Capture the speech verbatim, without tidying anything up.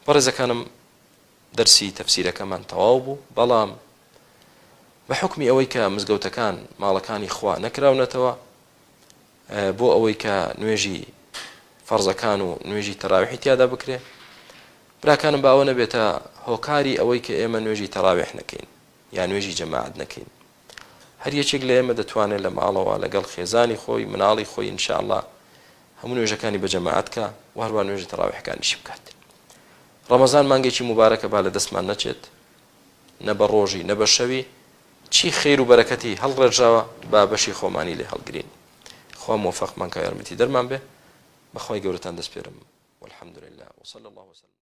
بەڕێزەکانم دەرسی تەفسیرەکەمان تەواو بوو، بەڵام بە حکمی ئەوەی کە مزگەوتەکان ماڵەکانی خوا نەکراونەتەوە بۆ ئەوەی کە نوێژی فەرزەکان و نوێژی تەراویحی تیادا بکرێ، براکانم باوە نەبێتە هۆکاری ئەوەی کە ئێمە نوێژی تەراویح نەکەین یا نوێژی جەماعەت نەکەین. هەر یەکێک لە ئێمە دەتوانێت لە ماڵەوە لەگەڵ خێزانی خۆی مناڵی خۆی ئینشاءالله هەموو نوێژەکانی بە جەماعەت کە و هەروە نوێژی تەراویحەکانیشی بکات. ڕەمەزان مانگێکی مبارەکە با لە دەستمان نەچێت، نە بە ڕۆژی نە بە شەوی، چی خێر و بەرەکەتی هەڵڕێژاوە با بەشی خۆمانی لێ هەڵگرین. خوا موفەقمان کە یارمەتی دەرمان بێ. بەخوای گەورەتان دەسپێرم. والحەمدولله وصلی الله وسلم.